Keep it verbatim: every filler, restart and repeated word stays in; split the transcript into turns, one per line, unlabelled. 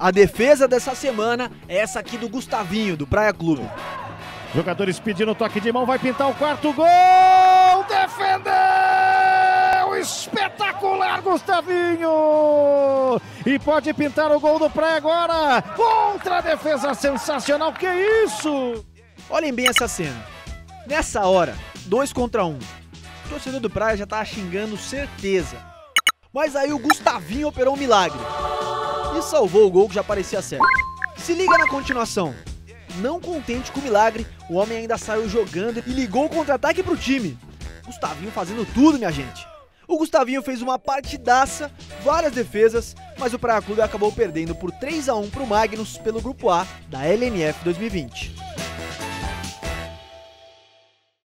A defesa dessa semana é essa aqui do Gustavinho, do Praia Clube.
Jogadores pedindo toque de mão, vai pintar o quarto gol! Defendeu! Espetacular, Gustavinho! E pode pintar o gol do Praia agora! Outra defesa sensacional, que isso?
Olhem bem essa cena. Nessa hora, dois contra um. O torcedor do Praia já tá xingando, certeza. Mas aí o Gustavinho operou um milagre e salvou o gol que já parecia certo. Se liga na continuação. Não contente com o milagre, o homem ainda saiu jogando e ligou o contra-ataque pro time. Gustavinho fazendo tudo, minha gente. O Gustavinho fez uma partidaça, várias defesas, mas o Praia Clube acabou perdendo por três a um pro Magnus pelo Grupo A da L N F dois mil e vinte.